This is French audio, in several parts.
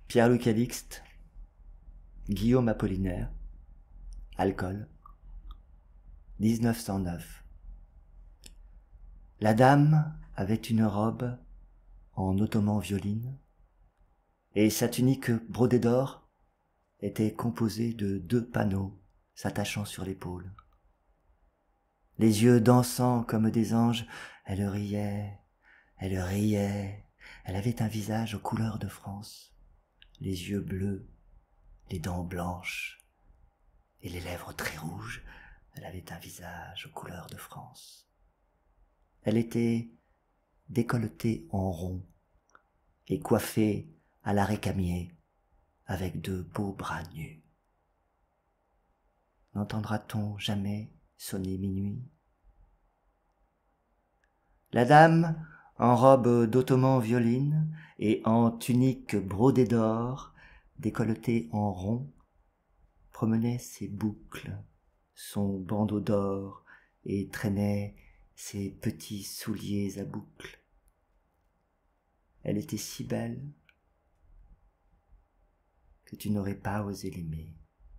Pierre-Louis Calixte, Guillaume Apollinaire, Alcool, 1909. La dame avait une robe en ottoman violine, et sa tunique brodée d'or était composée de 2 panneaux s'attachant sur l'épaule. Les yeux dansant comme des anges, elle riait, elle riait, elle avait un visage aux couleurs de France, les yeux bleus, les dents blanches et les lèvres très rouges, elle avait un visage aux couleurs de France. Elle était décolletée en rond et coiffée à la récamier avec de beaux bras nus. N'entendra-t-on jamais sonner minuit? La dame, en robe d'ottoman violine et en tunique brodée d'or, décolletée en rond, promenait ses boucles, son bandeau d'or et traînait ses petits souliers à boucles. Elle était si belle que tu n'aurais pas osé l'aimer.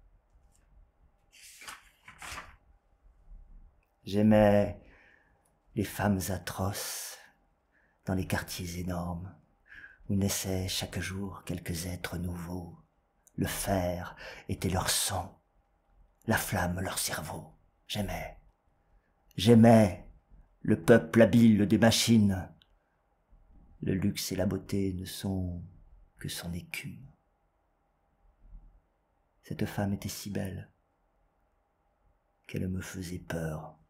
J'aimais les femmes atroces dans les quartiers énormes où naissaient chaque jour quelques êtres nouveaux. Le fer était leur sang, la flamme leur cerveau. J'aimais le peuple habile des machines. Le luxe et la beauté ne sont que son écume. Cette femme était si belle qu'elle me faisait peur.